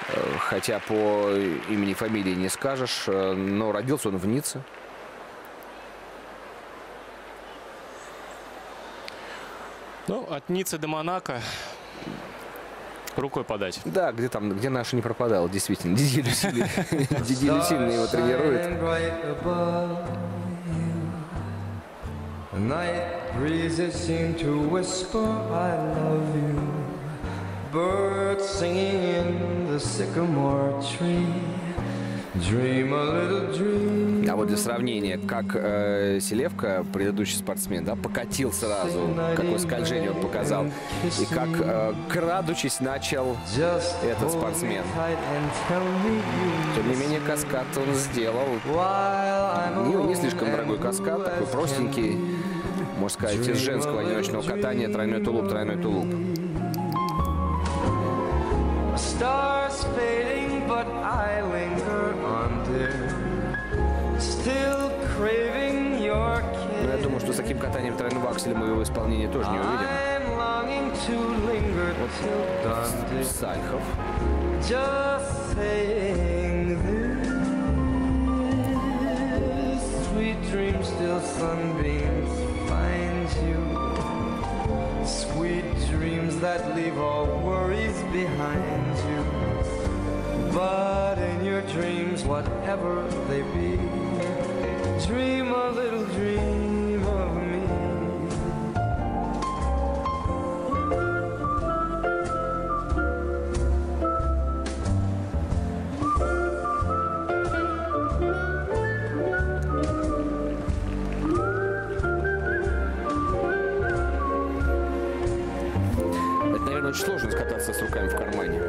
хотя по имени и фамилии не скажешь, но родился он в Ницце. Ну, от Ниццы до Монако рукой подать. Да, где Наша не пропадал, действительно. Диди Люсиль его тренирует. А вот для сравнения, как Селевко, предыдущий спортсмен, да, покатил сразу, какое скольжение он показал, и как, крадучись, начал этот спортсмен. Тем не менее, каскад он сделал. Не слишком дорогой каскад, такой простенький, можно сказать, из женского одиночного катания, тройной тулуп, тройной тулуп. Но я думаю, что с таким катанием тройного акселя мы его исполнение тоже не увидим. Вот Сальхов. That leave all worries behind you, but in your dreams, whatever they be, dream a little dream of me. Очень сложно скататься с руками в кармане.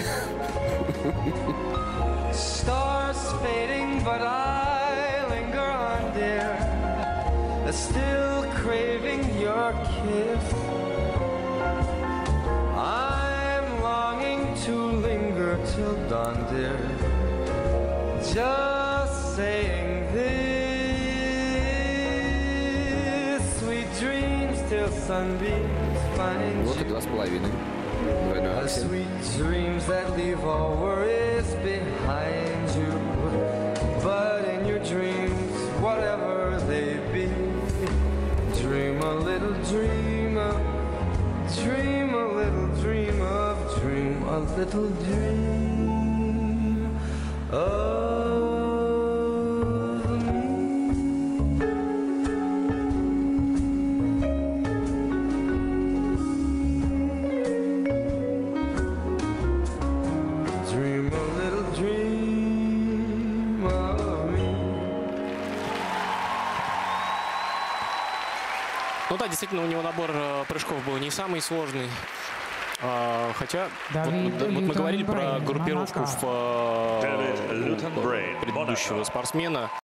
Stars fading, but I linger on, dear, still craving your kiss. I'm longing to linger till dawn, dear, just saying this. Sweet dreams till sunbeams find Вот и you. 2,5. Двойной аксель. Sweet dreams that leave all worries behind you, but in your dreams, whatever they be, dream a little dream of, dream a little dream of, dream a little dream of. Ну да, действительно, у него набор прыжков был не самый сложный. Хотя, вот мы говорили про группировку предыдущего спортсмена.